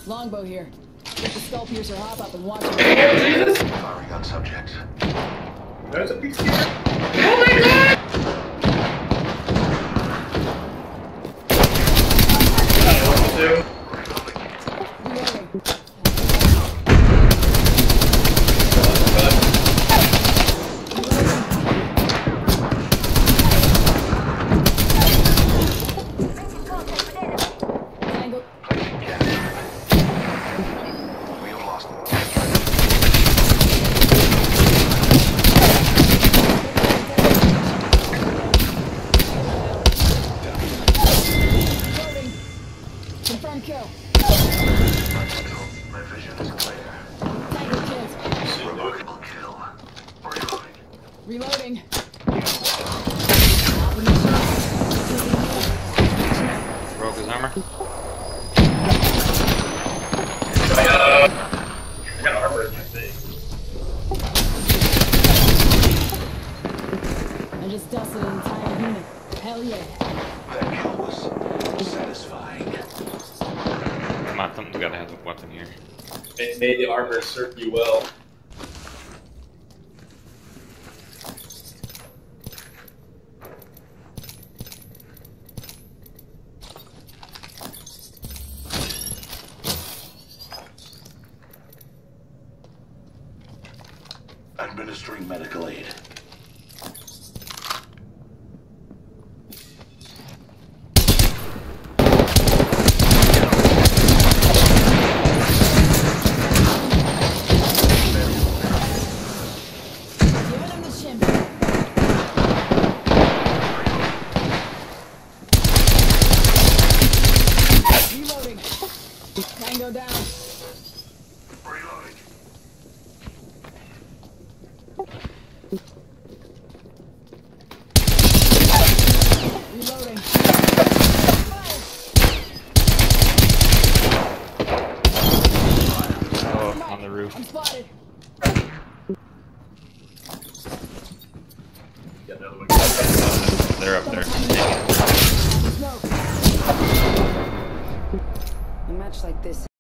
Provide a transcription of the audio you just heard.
Longbow here. Get the skull piercer hop up and watch it. Firing on subjects. There's a peacekeeper. Oh my god! Reloading. Confirm kill. My vision is clear. Tango kills. Remarkable kill. Reloading. Reloading. Broke his armor. I got armor in my thing. I just dusted an entire unit. Hell yeah. That kill was satisfying. Come on, someone's gotta have a weapon here. May the armor serve you well. Administering medical aid. Giving him the shim. Reloading. Tango down. Reloading. Reloading. Oh, on the roof. I'm spotted. Got another one. They're up there. Smoke. A match like this